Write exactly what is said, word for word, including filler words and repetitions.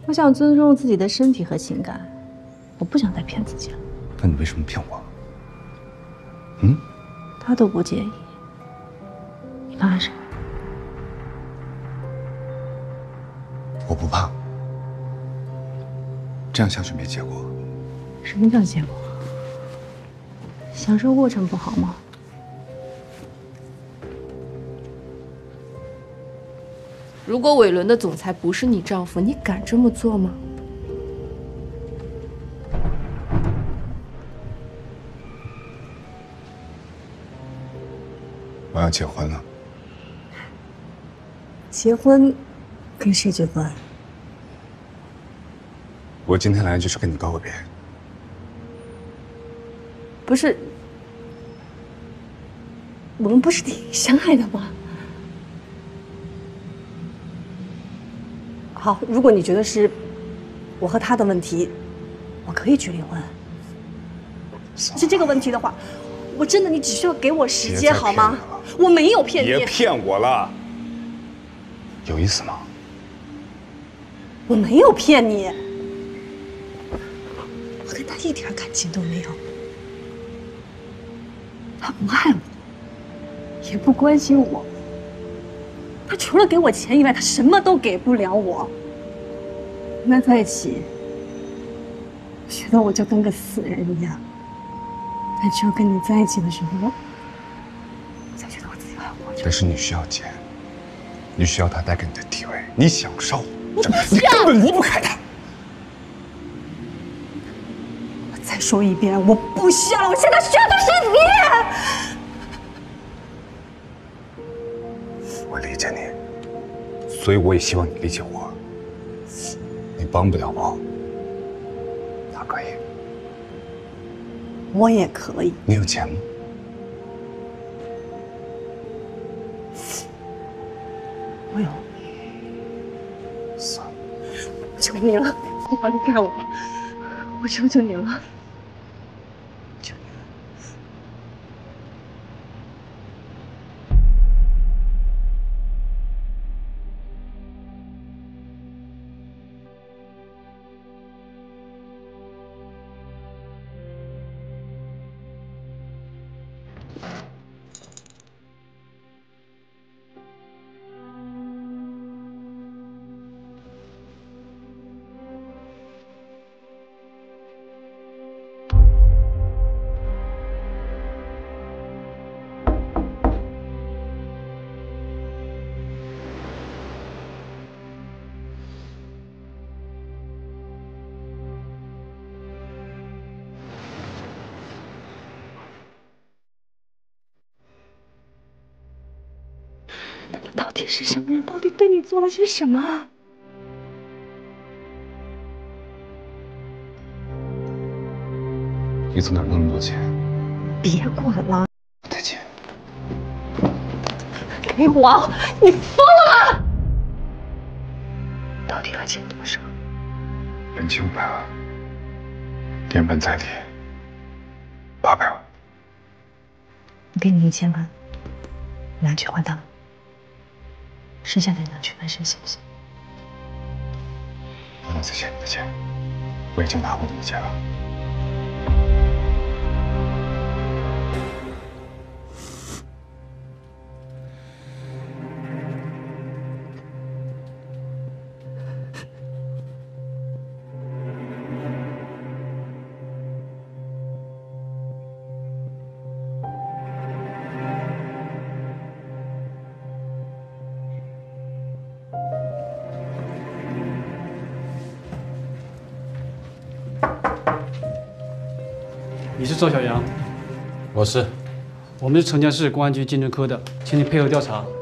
我想尊重自己的身体和情感，我不想再骗自己了。 那你为什么骗我？嗯？ 他都不介意，你怕什么？ 我不怕。这样下去没结果。 什么叫结果？享受过程不好吗？ 如果伟伦的总裁不是你丈夫，你敢这么做吗？ 我要结婚了。 结婚，跟谁结婚？ 我今天来就是跟你告个别。 不是，我们不是挺相爱的吗？好，如果你觉得是我和他的问题，我可以去离婚。是这个问题的话，我真的你只需要给我时间好吗？我没有骗你。 别骗我了，有意思吗？ 我没有骗你，我跟他一点感情都没有。他不爱我，也不关心我。他除了给我钱以外，他什么都给不了我。跟他在一起，我觉得我就跟个死人一样。但只有跟你在一起的时候，我才觉得我自己还活着。 但是你需要钱，你需要他带给你的地位，你享受， 我不你根本离不开他。 我再说一遍，我不需要，我现在需要的是你。 我理解你，所以我也希望你理解我。你帮不了我，他可以。 我也可以。 你有钱吗？ 我有。 算了， 求你了，不要离开我，我求求你了。到底是什么人？到底对你做了些什么？ 你从哪儿弄那么多钱？ 别管了， 再见。 给我！你疯了吗？到底要钱多少？ 本金五百万，连本带利八百万。 我给你一千万，你拿去还他，剩下的你拿去翻身，行不行？ 不能再欠你的钱，我已经拿过你的钱了。 你是周小阳？ 我是。 我们是城江市公安局经侦科的，请你配合调查，